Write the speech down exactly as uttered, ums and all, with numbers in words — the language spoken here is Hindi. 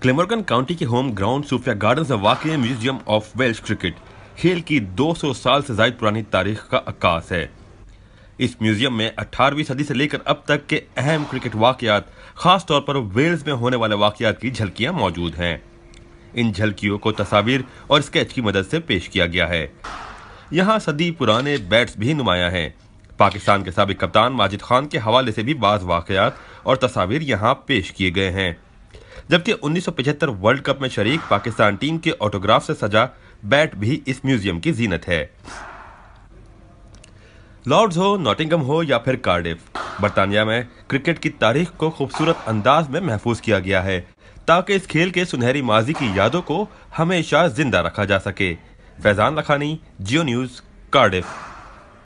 ग्लैमरगन काउंटी के होम ग्राउंड सूफिया गार्डन्स में वाक़ म्यूजियम ऑफ वेल्श क्रिकेट खेल की दो सौ साल से ज़ायद पुरानी तारीख का अक्कास है। इस म्यूजियम में अठारहवीं सदी से लेकर अब तक के अहम क्रिकेट वाक़यात, खास तौर पर वेल्स में होने वाले वाक़यात की झलकियां मौजूद हैं। इन झलकियों को तस्वीर और स्केच की मदद से पेश किया गया है। यहाँ सदी पुराने बैट्स भी नुमाया हैं। पाकिस्तान के साबिक कप्तान माजिद खान के हवाले से भी बाज़ वाक़यात और तस्वीर यहाँ पेश किए गए हैं। जबकि उन्नीस सौ पचहत्तर वर्ल्ड कप में शरीक पाकिस्तान टीम के ऑटोग्राफ से सजा बैट भी इस म्यूजियम की जीनत है। लॉर्ड्स हो, नॉटिंघम हो या फिर कार्डिफ, बरतानिया में क्रिकेट की तारीख को खूबसूरत अंदाज में महफूज किया गया है ताकि इस खेल के सुनहरी माजी की यादों को हमेशा जिंदा रखा जा सके। फैजान लखानी, जियो न्यूज़, कार्डिफ।